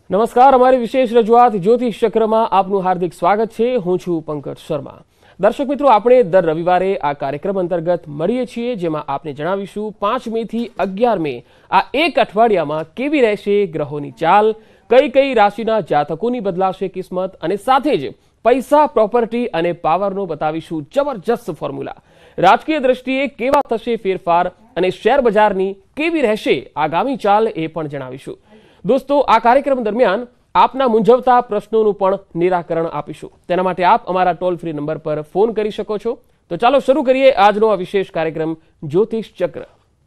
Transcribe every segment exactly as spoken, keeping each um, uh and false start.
નમસ્કાર, અમારી વિશેષ રજૂઆત જ્યોતિષ ચક્રમાં આપનું હાર્દિક સ્વાગત છે। હું છું પંકજ શર્મા। દર્શક મિત્રો, આપણે દર રવિવારે આ કાર્યક્રમ અંતર્ગત મળીએ છીએ, જેમાં આપને જણાવીશું પાંચ મે થી અગિયાર મે આ એક અઠવાડિયામાં કેવી રહેશે ગ્રહોની ચાલ, કઈ કઈ રાશિના જાતકોની બદલાશે કિસ્મત, અને સાથે જ પૈસા, પ્રોપર્ટી અને પાવરનો બતાવીશું જબરજસ્ત ફોર્મ્યુલા। રાજકીય દ્રષ્ટિએ કેવા થશે ફેરફાર અને શેર બજારની કેવી રહેશે આગામી ચાલ એ પણ જણાવીશું। દોસ્તો, આ કાર્યક્રમ દરમિયાન આપના મૂંઝવતા પ્રશ્નોનું પણ નિરાકરણ આપીશું। તેના માટે આપ અમારા ટોલ ફ્રી નંબર પર ફોન કરી શકો છો। તો ચાલો શરૂ કરીએ આજનો આ વિશેષ કાર્યક્રમ જ્યોતિષ ચક્ર।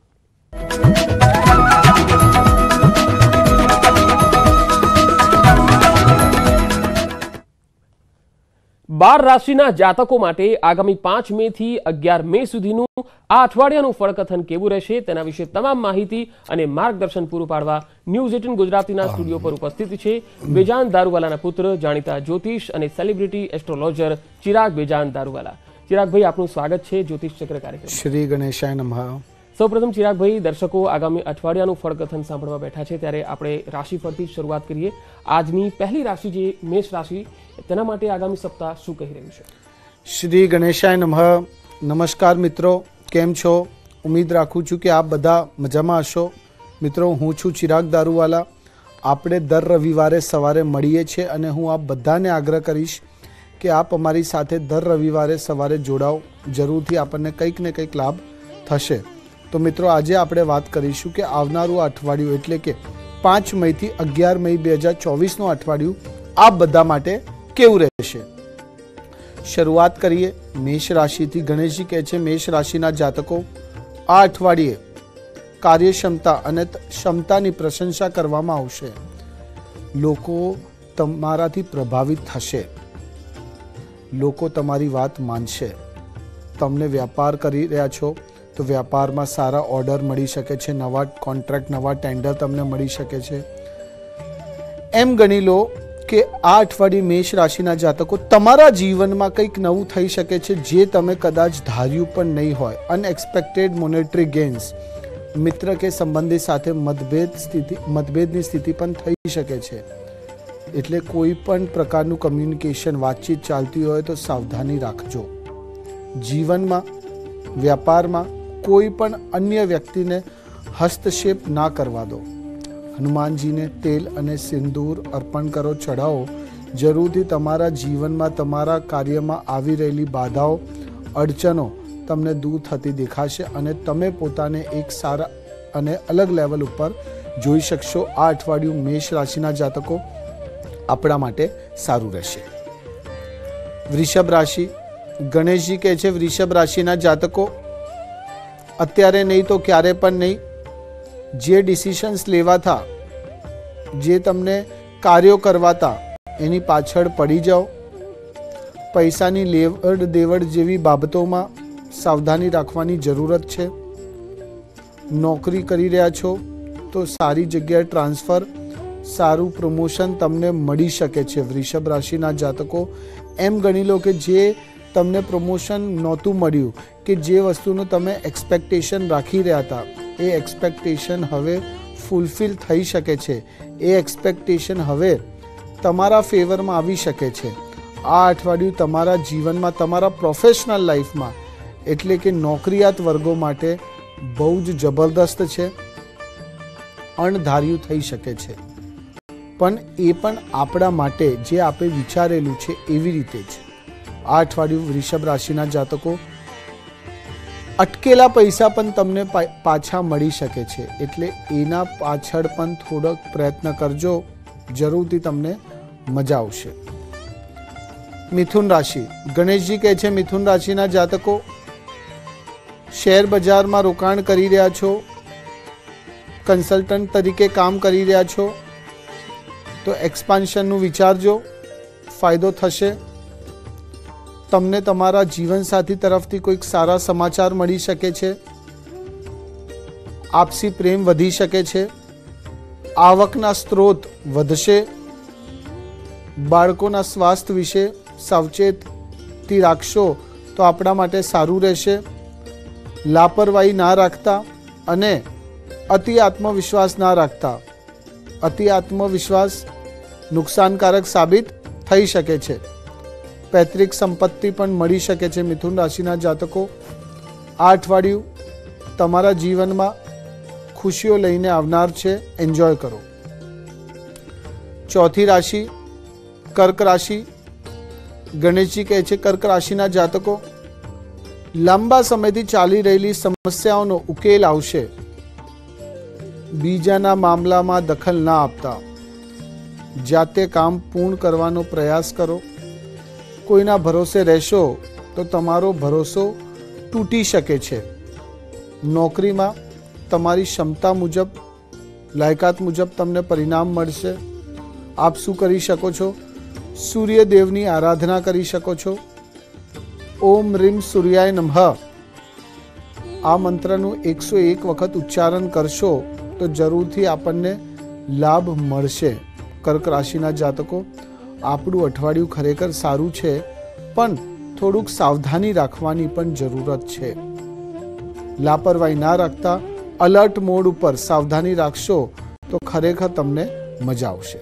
બાર રાશિના જાતકો માટે આગામી પાંચ મે થી અગિયાર મે સુધીનું આ અઠવાડિયાનું ફળકથન કેવું રહેશે તેના વિશે તમામ માહિતી અને માર્ગદર્શન પૂરું પાડવા ન્યૂઝ એટીન ગુજરાતીના સ્ટુડિયો પર ઉપસ્થિત છે બેજાન દારૂવાલાના પુત્ર, જાણીતા જ્યોતિષ અને સેલિબ્રિટી એસ્ટ્રોલોજર ચિરાગ બેજાન દારૂવાલા। ચિરાગભાઈ, આપનું સ્વાગત છે જ્યોતિષ ચક્ર કાર્યક્રમ। શ્રી ગણેશાય નમઃ। સૌપ્રથમ ચિરાગભાઈ, દર્શકો આગામી અઠવાડિયાનું ફળકથન સાંભળવા બેઠા છે, ત્યારે આપણે રાશિફળથી શરૂઆત કરીએ। આજની પહેલી રાશિ જે મેષ રાશિ, તેના માટે આગામી સપ્તાહ શું કહી રહ્યું છે? શ્રી ગણેશાય નમઃ। નમસ્કાર મિત્રો, કેમ છો? ઉમ્મીદ રાખું છું કે આપ બધા મજામાં હશો। મિત્રો, હું છું ચિરાગ દારૂવાલા। આપણે દર રવિવારે સવારે મળીએ છીએ અને હું આપ બધાને આગ્રહ કરીશ કે આપ અમારી સાથે દર રવિવારે સવારે જોડાઓ। જરૂરથી આપણને કંઈક ને કંઈક લાભ થશે। તો મિત્રો, આજે આપણે વાત કરીશું કે આવનારું અઠવાડિયું એટલે કે પાંચ મે થી અગિયાર મે બે હજાર ચોવીસનું અઠવાડિયું આપ બધા માટે કેવું રહેશે। શરૂઆત કરીએ મેષ રાશિથી। ગણેશજી કહે છે, મેષ રાશિના જાતકો આ અઠવાડિયે કાર્યક્ષમતા અને ક્ષમતાની પ્રશંસા કરવામાં આવશે। લોકો તમારાથી પ્રભાવિત થશે, લોકો તમારી વાત માનશે। તમને વ્યાપાર કરી રહ્યા છો તો વ્યાપારમાં સારા ઓર્ડર મળી શકે છે, નવા કોન્ટ્રાક્ટ, નવા ટેન્ડર તમને મળી શકે છે। એમ ગણી લો કે આ અઠવાડિયે મેષ રાશિના જાતકો તમારા જીવનમાં કંઈક નવું થઈ શકે છે જે તમે કદાચ ધાર્યું પણ નહીં હોય। અનએક્સપેક્ટેડ મોનેટરી ગેઇન્સ, મિત્ર કે સંબંધી સાથે મતભેદ સ્થિતિ મતભેદની સ્થિતિ પણ થઈ શકે છે। એટલે કોઈ પણ પ્રકારનું કમ્યુનિકેશન, વાતચીત ચાલતી હોય તો સાવધાની રાખજો। જીવનમાં, વ્યાપારમાં કોઈ પણ અન્ય વ્યક્તિને હસ્તક્ષેપ ના કરવા દો। હનુમાનજીને તેલ અને સિંદૂર અર્પણ કરો, ચઢાવો। જરૂરથી તમારા જીવનમાં, તમારા કાર્યમાં આવી રહેલી બાધાઓ, અડચણો તમને દૂર થતી દેખાશે અને તમે પોતાને એક સારા અને અલગ લેવલ ઉપર જોઈ શકશો। આ અઠવાડિયું મેષ રાશિના જાતકો આપણા માટે સારું રહેશે। વૃષભ રાશિ। ગણેશજી કહે છે, વૃષભ રાશિના જાતકો અત્યારે નહીં તો ક્યારે પણ નહીં, જે ડિસિશન્સ લેવાતા, જે તમને કાર્યો કરવાતા એની પાછળ પડી જાઓ। પૈસાની લેવડ દેવડ જેવી બાબતોમાં સાવધાની રાખવાની જરૂરત છે। નોકરી કરી રહ્યા છો તો સારી જગ્યાએ ટ્રાન્સફર, સારું પ્રમોશન તમને મળી શકે છે। વૃષભ રાશિના જાતકો એમ ગણી લો કે જે તમને પ્રમોશન નહોતું મળ્યું, કે જે વસ્તુનું તમે એક્સપેક્ટેશન રાખી રહ્યા હતા, એ એક્સપેક્ટેશન હવે ફૂલફિલ થઈ શકે છે। એ એક્સપેક્ટેશન હવે તમારા ફેવરમાં આવી શકે છે। આ અઠવાડિયું તમારા જીવનમાં, તમારા પ્રોફેશનલ લાઈફમાં એટલે કે નોકરિયાત વર્ગો માટે બહુ જ જબરદસ્ત છે। અણધાર્યું થઈ શકે છે, પણ એ પણ આપણા માટે જે આપણે વિચારેલું છે એવી રીતે જ। આ અઠવાડિયું વૃષભ રાશિના જાતકો અટકેલા પૈસા પણ તમને પાછા મળી શકે છે, એટલે એના પાછળ પણ થોડોક પ્રયત્ન કરજો, જરૂરથી તમને મજા આવશે। મિથુન રાશિ। ગણેશજી કહે છે, મિથુન રાશિના જાતકો શેર બજારમાં રોકાણ કરી રહ્યા છો, કન્સલ્ટન્ટ તરીકે કામ કરી રહ્યા છો તો એક્સપાન્શનનું વિચારજો, ફાયદો થશે। તમને તમારા જીવનસાથી તરફથી કોઈક સારા સમાચાર મળી શકે છે। આપસી પ્રેમ વધી શકે છે। આવકના સ્ત્રોત વધશે। બાળકોના સ્વાસ્થ્ય વિશે સાવચેતી રાખશો તો આપણા માટે સારું રહેશે। લાપરવાહી ના રાખતા અને અતિ આત્મવિશ્વાસ ના રાખતા। અતિ આત્મવિશ્વાસ નુકસાનકારક સાબિત થઈ શકે છે. પૈતૃક સંપત્તિ પણ મળી શકે છે. મિથુન રાશિના જાતકો, આ અઠવાડિયું તમારા જીવનમાં ખુશીઓ લઈને આવનાર છે. એન્જોય કરો. ચોથી રાશિ કર્ક રાશિ. ગણેશજી કહે છે કર્ક રાશિના જાતકો, લાંબા સમયથી ચાલી રહેલી સમસ્યાઓનો ઉકેલ આવશે. બીજાના મામલામાં દખલ ના આપતા જાતે કામ પૂર્ણ કરવાનો પ્રયાસ કરો. કોઈના ભરોસે રહેશો તો તમારો ભરોસો તૂટી શકે છે. નોકરીમાં તમારી ક્ષમતા મુજબ, લાયકાત મુજબ તમને પરિણામ મળશે. આપ શું કરી શકો છો? સૂર્યદેવની આરાધના કરી શકો છો. ઓમ રીમ સૂર્યાય નમઃ આ મંત્રનું એકસો એક વખત ઉચ્ચારણ કરશો તો જરૂરથી આપણને લાભ મળશે. કર્ક રાશિના જાતકો, આપણું અઠવાડિયું ખરેખર સારું છે, પણ થોડુંક સાવધાની રાખવાની પણ જરૂરત છે. લાપરવાહી ના રાખતા અલર્ટ મોડ ઉપર સાવધાની રાખશો તો ખરેખર તમને મજા આવશે.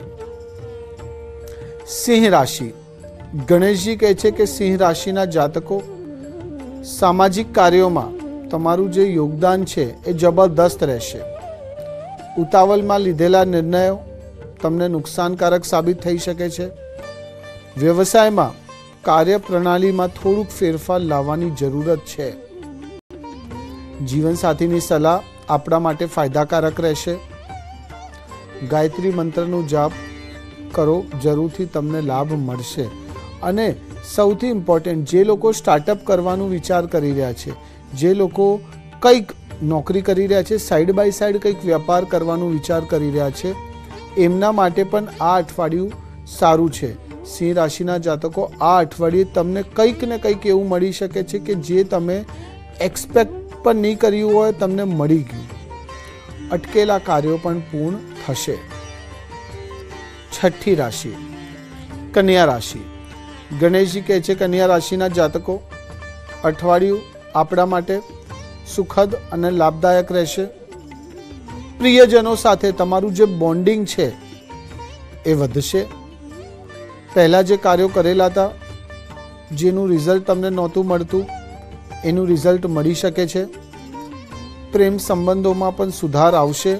સિંહ રાશિ. ગણેશજી કહે છે કે સિંહ રાશિના જાતકો, સામાજિક કાર્યોમાં તમારું જે યોગદાન છે એ જબરદસ્ત રહેશે. ઉતાવળમાં લીધેલા નિર્ણયો તમને નુકસાનકારક સાબિત થઈ શકે છે. વ્યવસાયમાં કાર્યપ્રણાલીમાં થોડુંક ફેરફાર લાવવાની જરૂરત છે. જીવનસાથીની સલાહ આપણા માટે ફાયદાકારક રહેશે. ગાયત્રી મંત્રનો જાપ કરો, જરૂરથી તમને લાભ મળશે. અને સૌથી ઇમ્પોર્ટન્ટ, જે લોકો સ્ટાર્ટઅપ કરવાનું વિચાર કરી રહ્યા છે, જે લોકો કંઈક નોકરી કરી રહ્યા છે, સાઈડ બાય સાઈડ કંઈક વ્યાપાર કરવાનું વિચાર કરી રહ્યા છે, એમના માટે પણ આ અઠવાડિયું સારું છે. સિંહ રાશિના જાતકો, આ અઠવાડિયે તમને કંઈક ને કંઈક એવું મળી શકે છે કે જે તમે એક્સપેક્ટ પણ નહીં કર્યું હોય, તમને મળી ગયું. અટકેલા કાર્યો પણ પૂર્ણ થશે. છઠ્ઠી રાશિ કન્યા રાશિ. ગણેશજી કહે છે કન્યા રાશિના જાતકો, અઠવાડિયું આપણા માટે સુખદ અને લાભદાયક રહેશે. પ્રિયજનો સાથે તમારું જે બોન્ડિંગ છે એ વધશે. પહેલાં જે કાર્યો કરેલા હતા, જેનું રિઝલ્ટ તમને નહોતું મળતું, એનું રિઝલ્ટ મળી શકે છે. પ્રેમ સંબંધોમાં પણ સુધાર આવશે.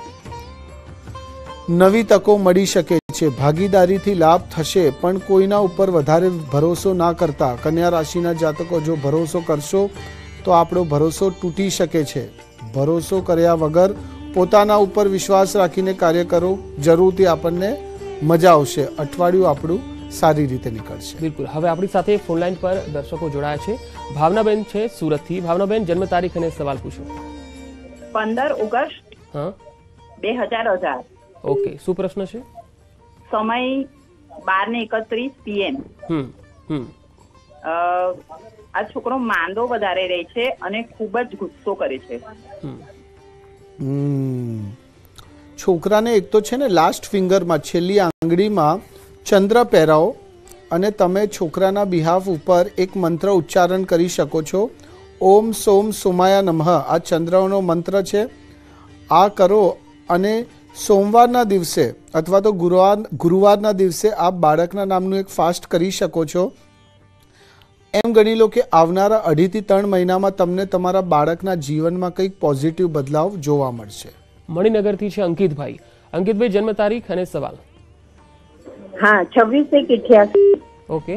નવી તકો મળી શકે છે. ભાગીદારીથી લાભ થશે, પણ કોઈના ઉપર વધારે ભરોસો ના કરતા. કન્યા રાશિના જાતકો, જો ભરોસો કરશો તો આપણો ભરોસો તૂટી શકે છે. ભરોસો કર્યા વગર પોતાના ઉપર વિશ્વાસ રાખીને કાર્ય કરો, જરૂરથી આપણને મજા આવશે. અઠવાડિયું આપણું સારી રીતે નીકળશે. બિલકુલ. હવે આપણી સાથે ફોનલાઈન પર દર્શકો જોડાયા છે. ભાવનાબેન છે સુરતથી. ભાવનાબેન, જન્મ તારીખ અને સવાલ પૂછો. પંદર ઓગસ્ટ હા બે હજાર અઢાર. ઓકે, શું પ્રશ્ન છે? સમય બાર ને એકત્રીસ પીએમ. હમ હમ આ છોકરો માંદો વધારે રહે છે અને ખૂબ જ ગુસ્સો કરે છે. હમ છોકરાને એક તો છે ને લાસ્ટ ફિંગરમાં, છેલ્લી આંગળીમાં ચંદ્ર પહેરાવો અને તમે છોકરાના બિહાફ ઉપર એક મંત્ર ઉચ્ચારણ કરી શકો છો. ઓમ સોમ સોમાયા નમઃ આ ચંદ્રનો મંત્ર છે. આ કરો અને સોમવારના દિવસે અથવા તો ગુરુવાર ગુરુવારના દિવસે આપ બાળકના નામનું એક ફાસ્ટ કરી શકો છો. એમ ગણી લો કે આવનારા અઢીથી ત્રણ મહિનામાં તમને તમારા બાળકના જીવનમાં કંઈક પોઝિટિવ બદલાવ જોવા મળશે. મણિનગરથી છે અંકિતભાઈ. અંકિતભાઈ, જન્મ તારીખ અને સવાલ. હા, છવ્વીસ એક અઠ્યાસી. ઓકે.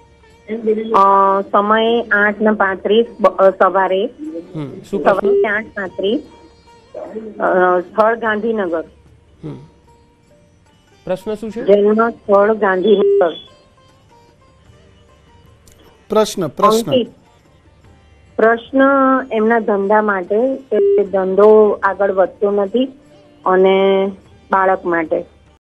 સમય આઠ ને પાંત્રીસ સવારે. શું પ્રશ્ન? સવારે આઠ પાંત્રીસ. સ્થળ ગાંધીનગર. પ્રશ્ન શું છે? જન્મ સ્થળ ગાંધીનગર. પ્રશ્ન પ્રશ્ન પ્રશ્ન એમના ધંધા માટે, ધંધો આગળ વધતો નથી, અને બાળક માટે.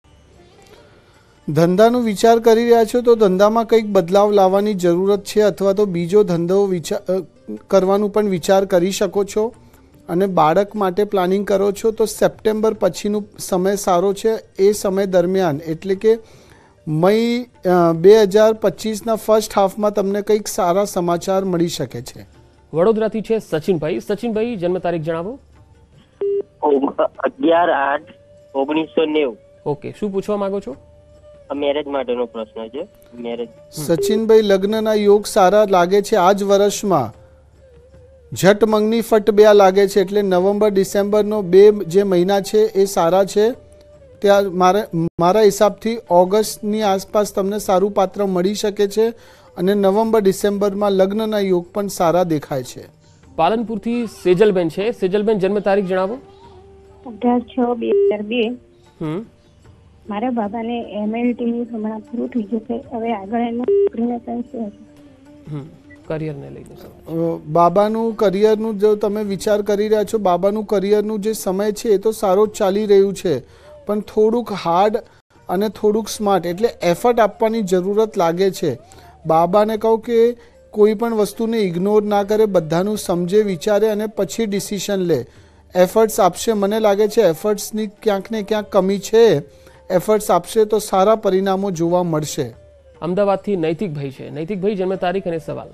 ધંધાનો વિચાર કરી રહ્યા છો તો ધંધામાં કંઈક બદલાવ લાવવાની જરૂરત છે, અથવા તો બીજો ધંધો વિચાર કરવાનું પણ વિચાર કરી શકો છો. અને બાળક માટે પ્લાનિંગ કરો છો તો સપ્ટેમ્બર પછીનો સમય સારો છે. એ સમય દરમિયાન એટલે કે મઈ બે હજાર પચીસના ફર્સ્ટ હાફમાં તમને કંઈક સારા સમાચાર મળી શકે છે. વડોદરાથી છે સચિનભાઈ. સચિનભાઈ, જન્મ તારીખ જણાવો. અગિયાર આઠ ઓગણીસો નેવું. ઓકે, શું પૂછવા માંગો છો? મેરેજ માટેનો પ્રશ્ન છે. મેરેજ. સચિનભાઈ, લગ્નના યોગ સારા લાગે છે આ જ વર્ષમાં. ઝટ મંગની ફટ બે લાગે છે, એટલે નવેમ્બર ડિસેમ્બરનો બે જે મહિના છે એ સારા છે. ત્યાં મારે મારા હિસાબથી ઓગસ્ટની આસપાસ તમને સારું પાત્ર મળી શકે છે અને નવેમ્બર ડિસેમ્બરમાં લગ્નના યોગ પણ સારા દેખાય છે. પાલનપુરથી સેજલબેન છે. સેજલબેન, જન્મ તારીખ જણાવો. અઢાર છ બે હજાર બે. હમ મારા બાબાને એમએલટી હમણાં પૂરું થઈ ગયું છે. હવે આગળ એનું નોકરીને કંઈ છે? હમ કરિયરને લઈને અ, બાબાનું કરિયરનું જો તમે વિચાર કરી રહ્યા છો, બાબાનું કરિયરનું જે સમય છે એ તો સારો જ ચાલી રહ્યું છે, પણ થોડુંક હાર્ડ અને થોડુંક સ્માર્ટ એટલે એફર્ટ આપવાની જરૂરત લાગે છે. બાબાને કહું કે કોઈ પણ વસ્તુને ઇગ્નોર ના કરે, બધાનું સમજે વિચારે અને પછી ડિસિશન લે. એફર્ટ્સ આપશે, મને લાગે છે એફર્ટ્સની ક્યાંક ને ક્યાંક કમી છે. એફર્ટ્સ આપશે તો સારા પરિણામો જોવા મળશે. અમદાવાદથી નૈતિકભાઈ છે. નૈતિકભાઈ, જન્મ તારીખ અને સવાલ.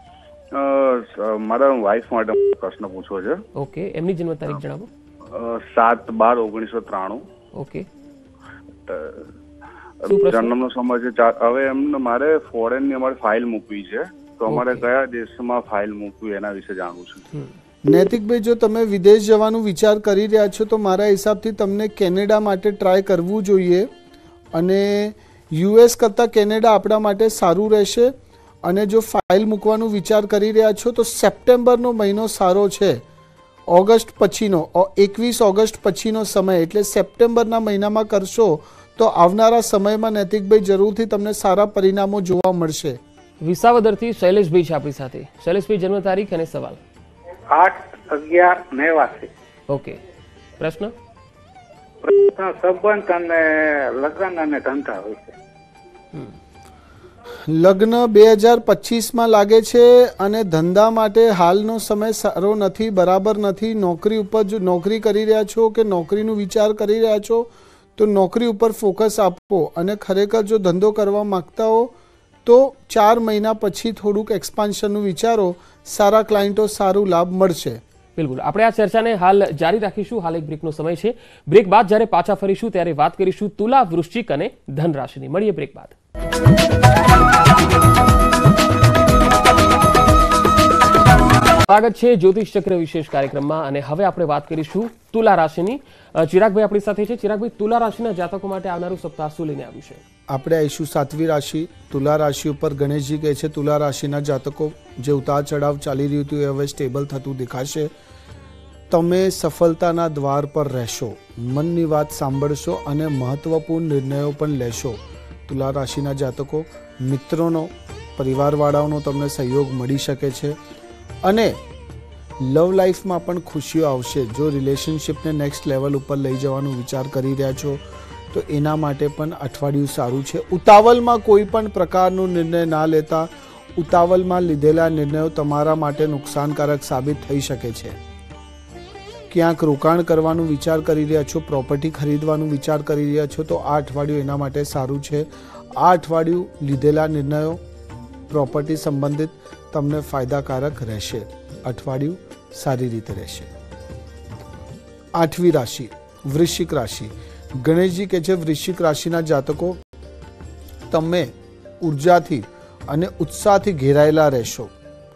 મારા વાઇફ માટે પ્રશ્ન પૂછવો છે. ઓકે, એમની જન્મ તારીખ જણાવો. સાત બાર ઓગણીસો ત્રાણું. ઓકે, જન્મનો સમય છે ચાર. હવે એમને મારે ફોરેન ની અમારે ફાઇલ મૂકવી છે, તો અમારે કયા દેશમાં ફાઇલ મૂકવી એના વિશે જાણવું છે. નૈતિકભાઈ, જો તમે વિદેશ જવાનું વિચાર કરી રહ્યા છો તો મારા હિસાબથી તમને કેનેડા માટે ટ્રાય કરવું જોઈએ અને યુએસ કરતાં કેનેડા આપણા માટે સારું રહેશે. અને જો ફાઇલ મૂકવાનું વિચાર કરી રહ્યા છો તો સપ્ટેમ્બરનો મહિનો સારો છે. ઓગસ્ટ પછીનો એકવીસ ઓગસ્ટ પછીનો સમય એટલે સપ્ટેમ્બરના મહિનામાં કરશો તો આવનારા સમયમાં નૈતિકભાઈ જરૂરથી તમને સારા પરિણામો જોવા મળશે. વિસાવદરથી શૈલેષભાઈ છે આપણી સાથે. શૈલેષભાઈ, જન્મ તારીખ અને સવાલ. આઠ અગિયાર નેવાસી. ઓકે, પ્રશ્ન. પ્રશ્ન સંબંધ અને લગ્ન અને ધંધા હોય છે. લગ્ન બે હજાર પચીસમાં લાગે છે અને ધંધા માટે હાલનો સમય સારો નથી, બરાબર નથી. નોકરી ઉપર જો નોકરી કરી રહ્યા છો કે નોકરીનું વિચાર કરી રહ્યા છો તો નોકરી ઉપર ફોકસ આપો અને ખરેખર જો ધંધો કરવા માગતા હો તો ચાર મહિના પછી થોડુંક એક્સપાન્શનનું વિચારો. સારા ક્લાયન્ટો, સારું લાભ મળશે. બિલકુલ, આપણે આ ચર્ચાને હાલ જારી રાખીશું. હાલ એક બ્રેકનો સમય છે. બ્રેક બાદ જ્યારે પાછા ફરીશું ત્યારે વાત કરીશું તુલા, વૃશ્ચિક અને ધન રાશિની. મળીએ બ્રેક બાદ. સ્વાગત છે જ્યોતિષ ચક્ર વિશેષ કાર્યક્રમમાં અને હવે આપણે વાત કરીશું તુલા રાશિની. ચિરાગભાઈ આપણી સાથે છે. ચિરાગભાઈ, તુલા રાશિના જાતકો માટે આવનારું સપ્તાહ શું લઈને આવ્યું છે? આપણે આવીશું સાતમી રાશિ તુલા રાશિ ઉપર. ગણેશજી કહે છે તુલા રાશિના જાતકો જે ઉતાર ચઢાવ ચાલી રહ્યું હતું એ હવે સ્ટેબલ થતું દેખાશે. તમે સફળતાના દ્વાર પર રહેશો, મનની વાત સાંભળશો અને મહત્વપૂર્ણ નિર્ણયો પણ લેશો. તુલા રાશિના જાતકો, મિત્રોનો, પરિવારવાળાઓનો તમને સહયોગ મળી શકે છે અને લવ લાઈફમાં પણ ખુશીઓ આવશે. જો રિલેશનશિપને નેક્સ્ટ લેવલ ઉપર લઈ જવાનો વિચાર કરી રહ્યા છો તો એના માટે પણ અઠવાડિયું સારું છે. ઉતાવળમાં કોઈ પણ પ્રકારનો નિર્ણય ના લેતા. ઉતાવળમાં લીધેલા નિર્ણયો તમારા માટે નુકસાનકારક સાબિત થઈ શકે છે. ક્યાંક રોકાણ કરવાનું વિચાર કરી રહ્યા છો, પ્રોપર્ટી ખરીદવાનું વિચાર કરી રહ્યા છો તો આ અઠવાડિયું એના માટે સારું છે. આ અઠવાડિયું લીધેલા નિર્ણયો પ્રોપર્ટી સંબંધિત તમને ફાયદાકારક રહેશે. અઠવાડિયું સારી રીતે રહેશે. આઠમી રાશિ વૃશ્ચિક રાશિ. ગણેશજી કહે છે વૃશ્ચિક રાશિના જાતકો, તમે ઉર્જાથી અને ઉત્સાહથી ઘેરાયેલા રહેશો.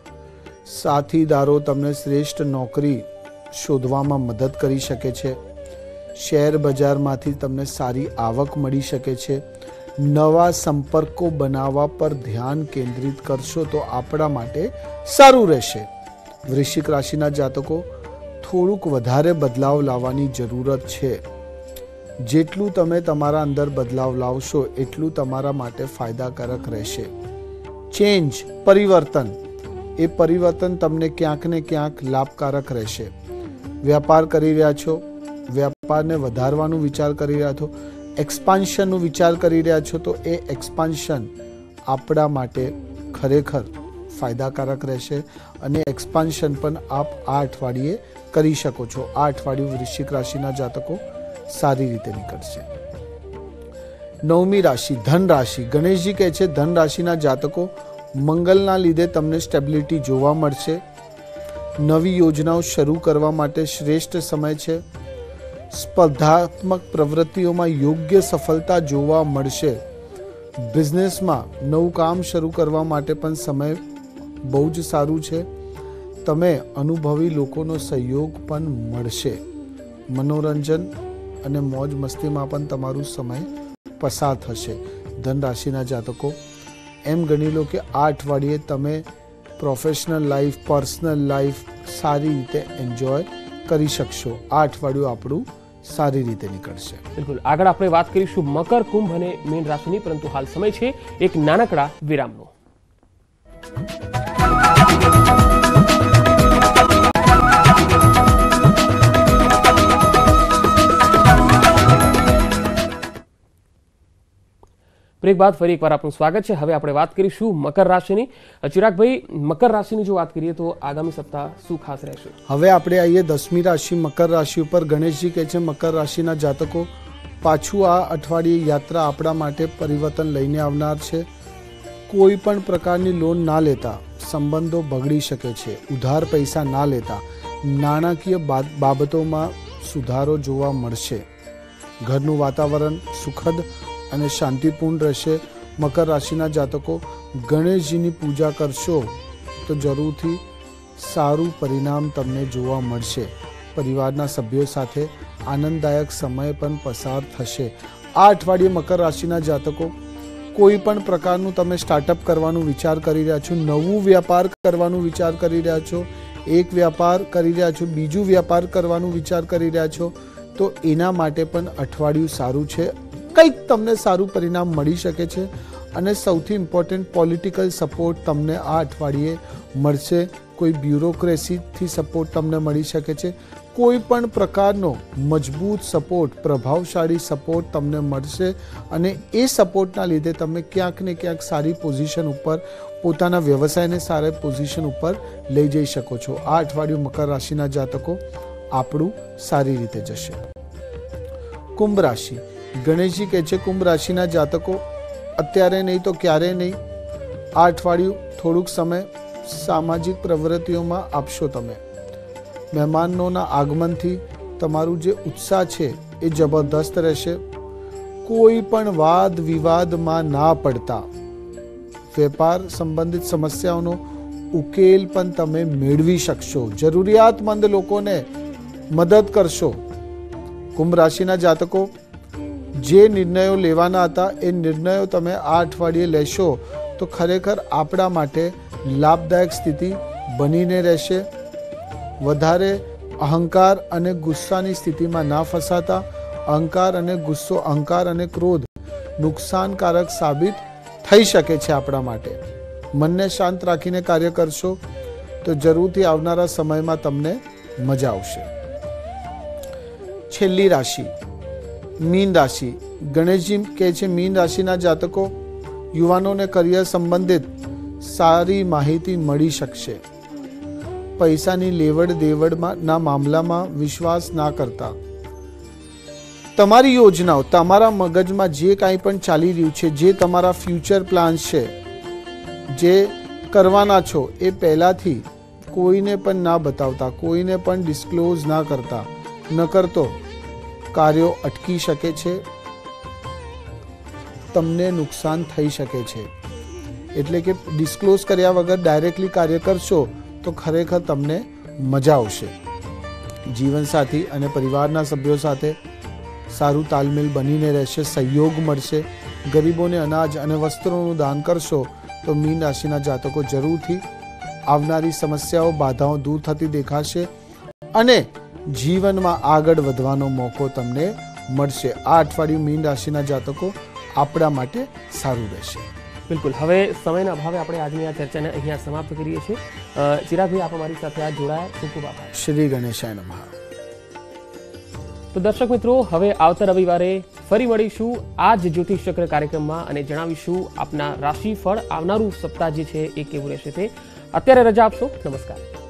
સાથીદારો તમને શ્રેષ્ઠ નોકરી શોધવામાં મદદ કરી શકે છે. શેર બજારમાંથી તમને સારી આવક મળી શકે છે. નવા સંપર્કો બનાવવા પર ધ્યાન કેન્દ્રિત કરશો તો આપણા માટે સારું રહેશે. વૃશ્ચિક રાશિના જાતકો, થોડુંક વધારે બદલાવ લાવવાની જરૂરત છે. જેટલું તમે તમારા અંદર બદલાવ લાવશો એટલું તમારા માટે ફાયદાકારક રહેશે. ચેન્જ, પરિવર્તન, એ પરિવર્તન તમને ક્યાંક ને ક્યાંક લાભકારક રહેશે. વ્યાપાર કરી રહ્યા છો, વ્યાપારને વધારવાનું વિચાર કરી રહ્યા છો, એક્સપાન્શનનું વિચાર કરી રહ્યા છો તો એ એક્સપાન્શન આપણા માટે ખરેખર ફાયદાકારક રહેશે અને એક્સપાન્શન પણ આપ આ અઠવાડિયે કરી શકો છો. આ અઠવાડિયું વૃશ્ચિક રાશિના જાતકો સારી રીતે નીકળશે. નવમી રાશિ ધન રાશિ. ગણેશજી કહે છે ધન રાશિના જાતકો, મંગલના લીધે તમને સ્ટેબિલિટી જોવા મળશે. નવી યોજનાઓ શરૂ કરવા માટે શ્રેષ્ઠ સમય છે. સ્પર્ધાત્મક પ્રવૃત્તિઓમાં યોગ્ય સફળતા જોવા મળશે. બિઝનેસમાં નવું કામ શરૂ કરવા માટે પણ સમય બહુ જ સારું છે. તમે અનુભવી લોકોનો સહયોગ પણ મળશે. મનોરંજન અને મોજ મસ્તીમાં પણ તમારું સમય પસાર થશે. ધન રાશિના જાતકો, એમ ગણી લો કે આ અઠવાડિયે તમે પ્રોફેશનલ લાઈફ, પર્સનલ લાઈફ સારી રીતે એન્જોય કરી શકશો. આ અઠવાડિયું આપણું સારી રીતે નીકળશે. બિલકુલ. આગળ આપણે વાત કરીશું મકર, કુંભ અને મીન રાશિની, પરંતુ હાલ સમય છે એક નાનકડા વિરામનો. બ્રેક બાદ ફરી એકવાર આપનું સ્વાગત છે. હવે આપણે વાત કરીશું મકર રાશિની. ચિરાગભાઈ, મકર રાશિની જો વાત કરીએ તો આગામી સપ્તાહ શું ખાસ રહેશે? હવે આપણે આવીએ દસમી રાશિ મકર રાશિ ઉપર. ગણેશજી કહે છે મકર રાશિના જાતકો, પાછું આ અઠવાડિયે યાત્રા આપણા માટે પરિવર્તન લઈને આવનાર છે. કોઈ પણ પ્રકારની લોન ના લેતા સંબંધો બગડી શકે છે. ઉધાર પૈસા ના લેતા નાણાકીય બાબતોમાં સુધારો જોવા મળશે. ઘરનું વાતાવરણ સુખદ અને શાંતિપૂર્ણ રહેશે. મકર રાશિના જાતકો, ગણેશજીની પૂજા કરશો તો જરૂરથી સારું પરિણામ તમને જોવા મળશે. પરિવારના સભ્યો સાથે આનંદદાયક સમય પણ પસાર થશે. આ અઠવાડિયે મકર રાશિના જાતકો, કોઈ પણ પ્રકારનું તમે સ્ટાર્ટઅપ કરવાનું વિચાર કરી રહ્યા છો, નવું વ્યાપાર કરવાનું વિચાર કરી રહ્યા છો, એક વ્યાપાર કરી રહ્યા છો, બીજું વ્યાપાર કરવાનું વિચાર કરી રહ્યા છો, તો એના માટે પણ અઠવાડિયું સારું છે. કંઈક તમને સારું પરિણામ મળી શકે છે. અને સૌથી ઇમ્પોર્ટન્ટ, પોલિટિકલ સપોર્ટ તમને આ અઠવાડિયે મળશે. કોઈ બ્યુરોક્રેસીથી સપોર્ટ તમને મળી શકે છે. કોઈ પણ પ્રકારનો મજબૂત સપોર્ટ, પ્રભાવશાળી સપોર્ટ તમને મળશે અને એ સપોર્ટના લીધે તમે ક્યાંક ને ક્યાંક સારી પોઝિશન ઉપર, પોતાના વ્યવસાયને સારી પોઝિશન ઉપર લઈ જઈ શકો છો. આ અઠવાડિયું મકર રાશિના જાતકો આપણું સારી રીતે જશે. કુંભ રાશિ. ગણેશજી કહે છે કુંભ રાશિના જાતકો, અત્યારે નહીં તો ક્યારે નહીં, આ અઠવાડિયું થોડુંક સમય સામાજિક પ્રવૃત્તિઓમાં આપશો તમે. મહેમાનોના આગમનથી તમારું જે ઉત્સાહ છે એ જબરદસ્ત રહેશે. કોઈ પણ વાદ વિવાદમાં ના પડતા વેપાર સંબંધિત સમસ્યાઓનો ઉકેલ પણ તમે મેળવી શકશો. જરૂરિયાતમંદ લોકોને મદદ કરશો. કુંભ રાશિના જાતકો, જે નિર્ણયો લેવાના હતા એ નિર્ણયો તમે આ અઠવાડિયે લેશો તો ખરેખર આપણા માટે લાભદાયક સ્થિતિ બનીને રહેશે. વધારે અહંકાર અને ગુસ્સાની સ્થિતિમાં ના ફસાતા. અહંકાર અને ગુસ્સો, અહંકાર અને ક્રોધ નુકસાનકારક સાબિત થઈ શકે છે આપણા માટે. મનને શાંત રાખીને કાર્ય કરશો તો જરૂરથી આવનારા સમયમાં તમને મજા આવશે. છેલ્લી રાશિ મીન રાશિ. ગણેશજી કહે છે મીન રાશિના જાતકો, યુવાનોને કરિયર સંબંધિત સારી માહિતી મળી શકશે. પૈસાની લેવડ દેવડમાં ના મામલામાં વિશ્વાસ ના કરતા. તમારી યોજનાઓ, તમારા મગજમાં જે કાંઈ પણ ચાલી રહ્યું છે, જે તમારા ફ્યુચર પ્લાન્સ છે, જે કરવાના છો, એ પહેલાંથી કોઈને પણ ના બતાવતા, કોઈને પણ ડિસ્ક્લોઝ ના કરતા. ન કરતો કાર્યો અટકી શકે છે, તમને નુકસાન થઈ શકે છે. એટલે કે ડિસ્ક્લોઝ કર્યા વગર ડાયરેક્ટલી કાર્ય કરશો તો ખરેખર તમને મજા આવશે. જીવનસાથી અને પરિવારના સભ્યો સાથે સારું તાલમેલ બનીને રહેશે. સહયોગ મળશે. ગરીબોને અનાજ અને વસ્ત્રોનું દાન કરશો તો મીન રાશિના જાતકો જરૂરથી આવનારી સમસ્યાઓ, બાધાઓ દૂર થતી દેખાશે અને જીવનમાં આગળ વધવાનો મોકો તમને મળશે. આ અઠવાડિયું મીન રાશિના જાતકો આપણા માટે સારું રહેશે. બિલકુલ. હવે સમયના અભાવે આપણે આજની આ ચર્ચાને અહીંયા સમાપ્ત કરીએ છીએ. ચિરાગભાઈ, આપ અમારી સાથે આ જોડાયા, ખૂબ ખૂબ આભાર. શ્રી ગણેશાય નમઃ. તો દર્શક મિત્રો, હવે આવતા રવિવારે ફરી મળીશું આ જ જ્યોતિષ ચક્ર કાર્યક્રમમાં અને જણાવીશું આપના રાશિફળ, આવનારું સપ્તાહ જે છે એ કેવું રહેશે તે. અત્યારે રજા આપશો. નમસ્કાર.